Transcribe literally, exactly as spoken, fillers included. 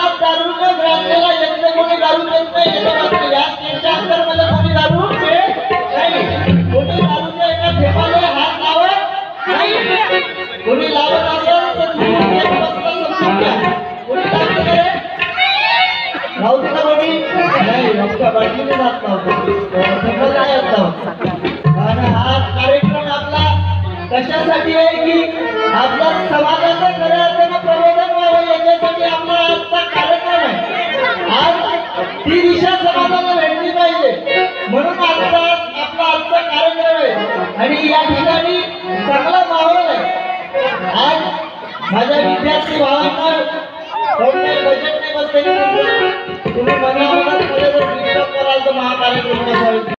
आज दारूच्या ग्राहकाला यंत्र कोणी दारू देत नाही याच्या या स्टेजच्या अंतर्मध्ये कोणी दारू देत नाही कोणी दारूच्या एका थेंबाला हात लावत नाही कोणी लावत असेल तर तुम्ही एक बसता समजून घ्या कोणी लावत करे लावते का कोणी नाही आमच्या बाटलीने जात नव्हतं थेंबाला नाही येत आणि हा कार्यक्रम आपला कशासाठी आहे की आपल्या समाजाचं खऱ्या अर्थानं प्रबोधन व्हावं याच्यासाठी आपला आजचा कार्यक्रम आहे आज ती दिशा समाजाला भेटली पाहिजे म्हणून आजचा आपला आजचा कार्यक्रम आहे आणि या ठिकाणी चांगला माहोल आहे आज माझ्या विद्यार्थी भावांना कोणत्याही बजेट नाही बसले तुम्ही मनामनात मध्ये जर डिस्टर्ब कराल तर महाकार्यक्रम